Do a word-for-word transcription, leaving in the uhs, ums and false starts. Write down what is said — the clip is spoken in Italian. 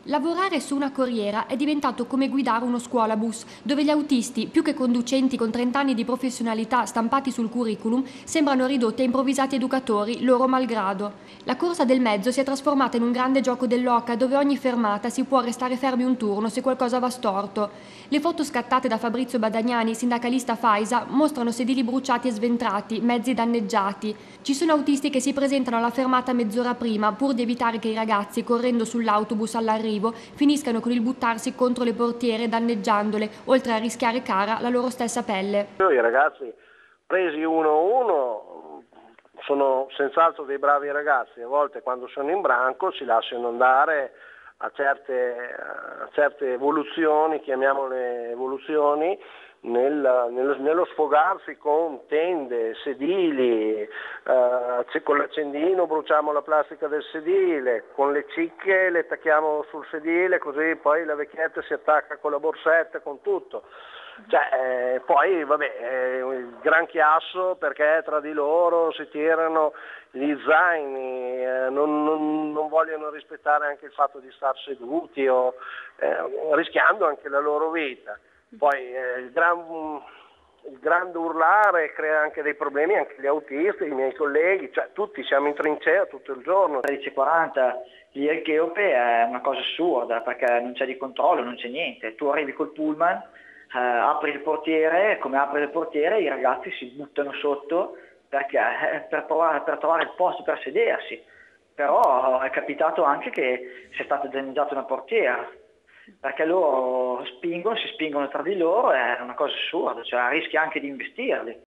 Lavorare su una corriera è diventato come guidare uno scuolabus, dove gli autisti, più che conducenti con trenta anni di professionalità stampati sul curriculum, sembrano ridotti a improvvisati educatori, loro malgrado. La corsa del mezzo si è trasformata in un grande gioco dell'oca dove ogni fermata si può restare fermi un turno se qualcosa va storto. Le foto scattate da Fabrizio Badagnani, sindacalista Faisa, mostrano sedili bruciati e sventrati, mezzi danneggiati. Ci sono autisti che si presentano alla fermata mezz'ora prima pur di evitare che i ragazzi, correndo sull'autobus all'arrivo, finiscano con il buttarsi contro le portiere danneggiandole, oltre a rischiare cara la loro stessa pelle. I ragazzi presi uno a uno sono senz'altro dei bravi ragazzi, a volte quando sono in branco si lasciano andare a certe, a certe evoluzioni, chiamiamole evoluzioni, nel, nello, nello sfogarsi con tende, sedili, eh, con l'accendino bruciamo la plastica del sedile, con le cicche le attacchiamo sul sedile così poi la vecchietta si attacca con la borsetta, con tutto. Cioè, eh, poi vabbè, eh, il gran chiasso perché tra di loro si tirano gli zaini, eh, non, non, non vogliono rispettare anche il fatto di star seduti o eh, rischiando anche la loro vita. Poi eh, il, gran, il grande urlare crea anche dei problemi, anche gli autisti, i miei colleghi, cioè tutti siamo in trincea tutto il giorno. tredici e quaranta lì al Cheope è una cosa assurda perché non c'è di controllo, non c'è niente. Tu arrivi col pullman, eh, apri il portiere, come apri il portiere i ragazzi si buttano sotto perché, eh, per, provare, per trovare il posto per sedersi. Però è capitato anche che sia stata danneggiata una portiera, perché loro spingono, si spingono tra di loro, è una cosa assurda, cioè rischi anche di investirli.